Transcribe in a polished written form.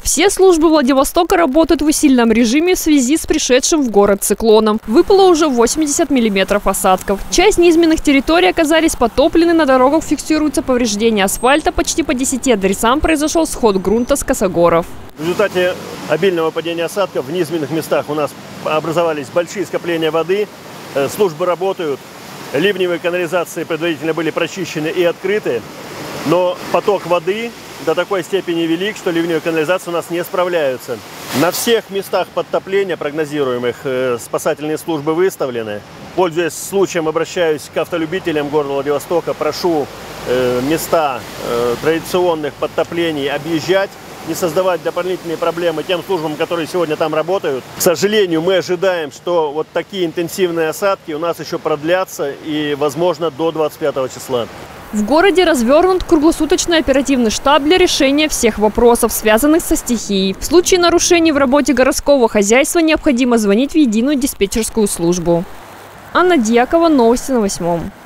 Все службы Владивостока работают в усиленном режиме в связи с пришедшим в город циклоном. Выпало уже 80 миллиметров осадков. Часть низменных территорий оказались потоплены, на дорогах фиксируются повреждения асфальта. Почти по 10 адресам произошел сход грунта с косогоров. В результате обильного падения осадков в низменных местах у нас образовались большие скопления воды. Службы работают, ливневые канализации предварительно были прочищены и открыты. Но поток воды до такой степени велик, что ливневые канализации у нас не справляются. На всех местах подтопления прогнозируемых спасательные службы выставлены. Пользуясь случаем, обращаюсь к автолюбителям города Владивостока. Прошу места традиционных подтоплений объезжать, не создавать дополнительные проблемы тем службам, которые сегодня там работают. К сожалению, мы ожидаем, что вот такие интенсивные осадки у нас еще продлятся и, возможно, до 25 числа. В городе развернут круглосуточный оперативный штаб для решения всех вопросов, связанных со стихией. В случае нарушений в работе городского хозяйства необходимо звонить в единую диспетчерскую службу. Анна Дьякова, новости на 8.